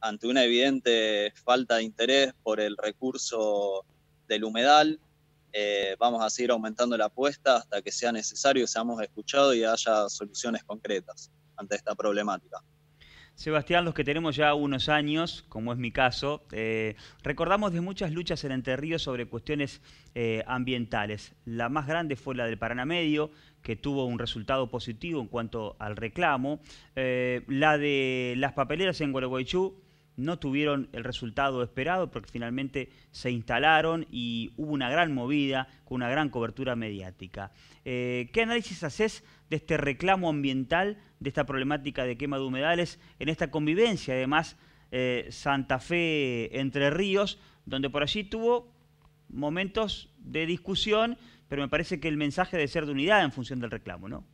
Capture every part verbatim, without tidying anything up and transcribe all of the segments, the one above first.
ante una evidente falta de interés por el recurso del humedal, eh, vamos a seguir aumentando la apuesta hasta que sea necesario, seamos escuchados y haya soluciones concretas ante esta problemática. Sebastián, los que tenemos ya unos años, como es mi caso, eh, recordamos de muchas luchas en Entre Ríos sobre cuestiones eh, ambientales. La más grande fue la del Paraná Medio, que tuvo un resultado positivo en cuanto al reclamo. Eh, la de las papeleras en Gualeguaychú no tuvieron el resultado esperado porque finalmente se instalaron y hubo una gran movida con una gran cobertura mediática. Eh, ¿Qué análisis haces de este reclamo ambiental, de esta problemática de quema de humedales, en esta convivencia además eh, Santa Fe Entre Ríos, donde por allí tuvo momentos de discusión, pero me parece que el mensaje debe ser de unidad en función del reclamo, ¿no?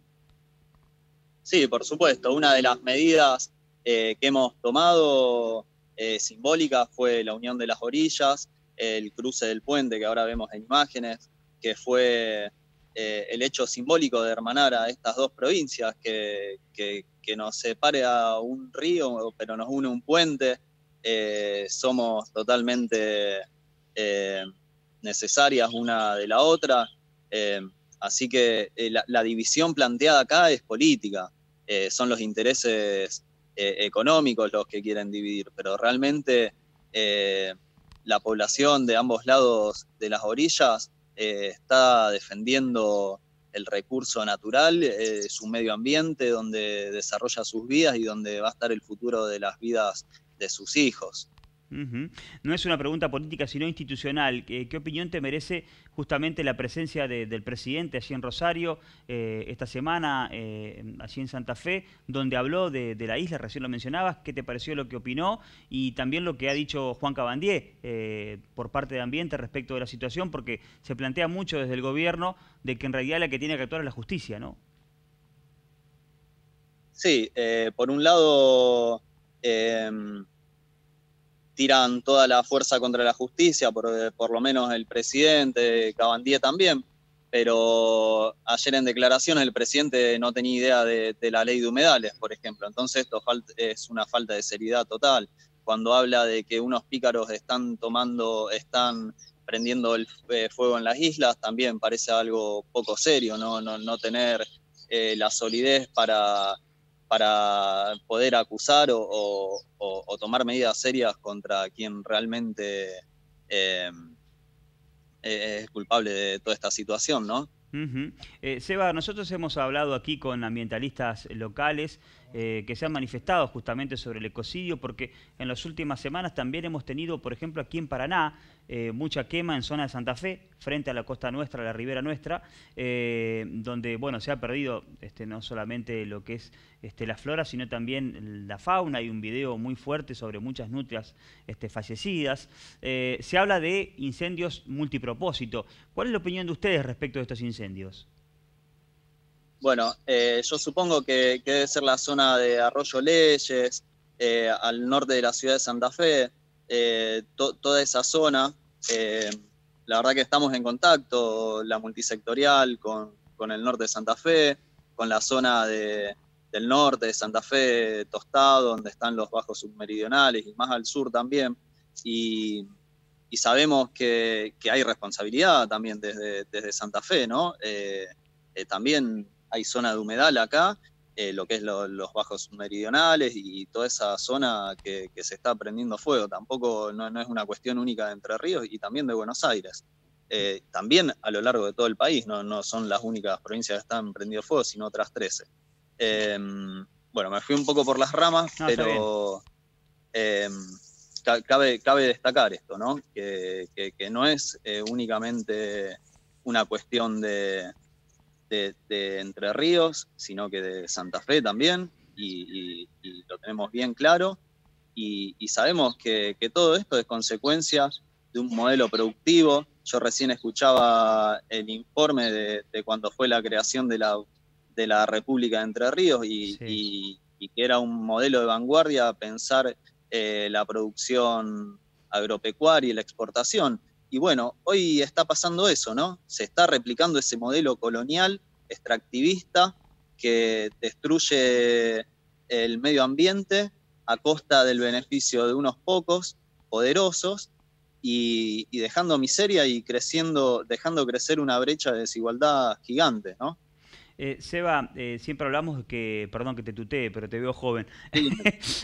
Sí, por supuesto. Una de las medidas eh, que hemos tomado eh, simbólicas fue la unión de las orillas, el cruce del puente que ahora vemos en imágenes, que fue eh, el hecho simbólico de hermanar a estas dos provincias, que, que, que nos separe a un río, pero nos une un puente. Eh, somos totalmente eh, necesarias una de la otra. Eh, Así que eh, la, la división planteada acá es política, eh, son los intereses eh, económicos los que quieren dividir, pero realmente eh, la población de ambos lados de las orillas eh, está defendiendo el recurso natural, eh, su medio ambiente, donde desarrolla sus vidas y donde va a estar el futuro de las vidas de sus hijos. Uh-huh. No es una pregunta política, sino institucional. ¿Qué, qué opinión te merece justamente la presencia de, del presidente allí en Rosario eh, esta semana, eh, allí en Santa Fe, donde habló de, de la isla, recién lo mencionabas? ¿Qué te pareció lo que opinó? Y también lo que ha dicho Juan Cabandier eh, por parte de Ambiente respecto de la situación, porque se plantea mucho desde el gobierno de que en realidad la que tiene que actuar es la justicia, ¿no? Sí, eh, por un lado... Eh, tiran toda la fuerza contra la justicia, por, por lo menos el presidente, Cabandier también, pero ayer en declaraciones el presidente no tenía idea de, de la ley de humedales, por ejemplo, entonces esto es una falta de seriedad total. Cuando habla de que unos pícaros están tomando, están prendiendo el fuego en las islas, también parece algo poco serio, no, no, no tener eh, la solidez para para poder acusar o, o, o, tomar medidas serias contra quien realmente eh, es culpable de toda esta situación, ¿no? Uh-huh. eh, Seba, nosotros hemos hablado aquí con ambientalistas locales eh, que se han manifestado justamente sobre el ecocidio, porque en las últimas semanas también hemos tenido, por ejemplo, aquí en Paraná, eh, mucha quema en zona de Santa Fe, frente a la costa nuestra, a la ribera nuestra, eh, donde bueno, se ha perdido este, no solamente lo que es este, la flora, sino también la fauna. Hay un video muy fuerte sobre muchas nutrias este, fallecidas. Eh, se habla de incendios multipropósito. ¿Cuál es la opinión de ustedes respecto de estos incendios? Bueno, eh, yo supongo que, que debe ser la zona de Arroyo Leyes, eh, al norte de la ciudad de Santa Fe, eh, to, toda esa zona. Eh, la verdad que estamos en contacto, la multisectorial, con, con el norte de Santa Fe, con la zona de, del norte de Santa Fe, Tostado, donde están los bajos submeridionales, y más al sur también. Y, y sabemos que, que hay responsabilidad también desde, desde Santa Fe, ¿no? Eh, eh, también hay zona de humedal acá, eh, lo que es lo, los bajos meridionales y toda esa zona que, que se está prendiendo fuego. Tampoco no, no es una cuestión única de Entre Ríos y también de Buenos Aires. Eh, también a lo largo de todo el país, no, no son las únicas provincias que están prendiendo fuego, sino otras trece. Eh, bueno, me fui un poco por las ramas, No, está bien. pero eh, cabe, cabe destacar esto, ¿no? Que, que, que no es eh, únicamente una cuestión de, de, de Entre Ríos, sino que de Santa Fe también, y, y, y lo tenemos bien claro, y, y sabemos que, que todo esto es consecuencia de un modelo productivo. Yo recién escuchaba el informe de, de cuando fue la creación de la, de la República de Entre Ríos y, Sí. y, y que era un modelo de vanguardia pensar eh, la producción agropecuaria y la exportación. Y bueno, hoy está pasando eso, ¿no? Se está replicando ese modelo colonial, extractivista, que destruye el medio ambiente a costa del beneficio de unos pocos poderosos y, y dejando miseria y creciendo, dejando crecer una brecha de desigualdad gigante, ¿no? Eh, Seba, eh, siempre hablamos de que, perdón que te tutee, pero te veo joven. Sí,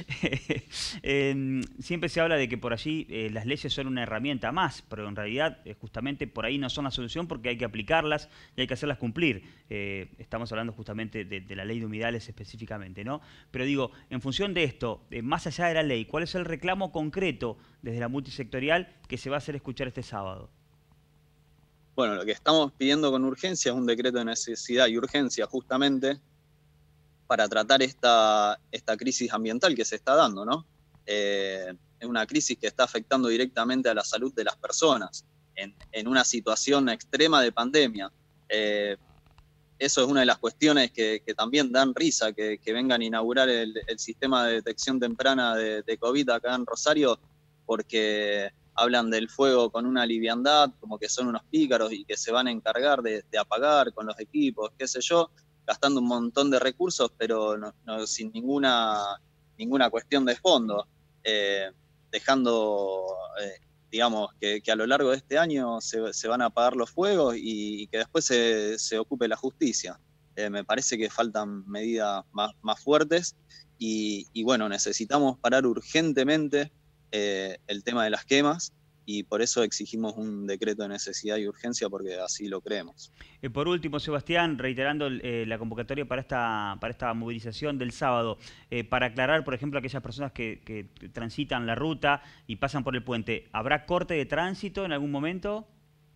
Eh, siempre se habla de que por allí eh, las leyes son una herramienta más, pero en realidad eh, justamente por ahí no son la solución porque hay que aplicarlas y hay que hacerlas cumplir. Eh, estamos hablando justamente de, de la ley de humedales específicamente, ¿no? Pero digo, en función de esto, eh, más allá de la ley, ¿cuál es el reclamo concreto desde la multisectorial que se va a hacer escuchar este sábado? bueno, lo que estamos pidiendo con urgencia es un decreto de necesidad y urgencia justamente para tratar esta, esta crisis ambiental que se está dando, ¿no? Eh, es una crisis que está afectando directamente a la salud de las personas en, en una situación extrema de pandemia. Eh, eso es una de las cuestiones que, que también dan risa, que, que vengan a inaugurar el, el, sistema de detección temprana de, de COVID acá en Rosario, porque hablan del fuego con una liviandad, como que son unos pícaros y que se van a encargar de, de apagar con los equipos, qué sé yo, gastando un montón de recursos, pero no, no, sin ninguna, ninguna cuestión de fondo, eh, dejando, eh, digamos, que, que, a lo largo de este año se, se van a apagar los fuegos y, y que después se, se, ocupe la justicia. Eh, me parece que faltan medidas más, más fuertes y, y, bueno, necesitamos parar urgentemente eh, el tema de las quemas y por eso exigimos un decreto de necesidad y urgencia porque así lo creemos. Eh, por último, Sebastián, reiterando eh, la convocatoria para esta, para esta movilización del sábado, eh, para aclarar, por ejemplo, a aquellas personas que, que transitan la ruta y pasan por el puente, ¿habrá corte de tránsito en algún momento?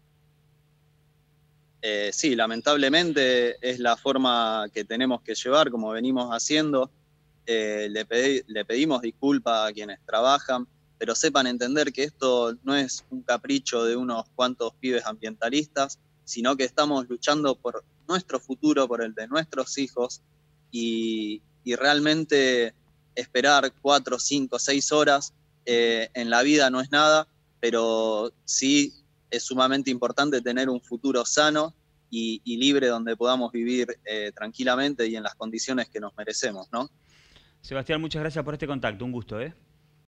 Eh, sí, lamentablemente es la forma que tenemos que llevar, como venimos haciendo. Eh, le, pedí, le pedimos disculpas a quienes trabajan, pero sepan entender que esto no es un capricho de unos cuantos pibes ambientalistas, sino que estamos luchando por nuestro futuro, por el de nuestros hijos, y, y realmente esperar cuatro, cinco, seis horas eh, en la vida no es nada, pero sí es sumamente importante tener un futuro sano y, y libre donde podamos vivir eh, tranquilamente y en las condiciones que nos merecemos, ¿no? Sebastián, muchas gracias por este contacto, un gusto, ¿eh?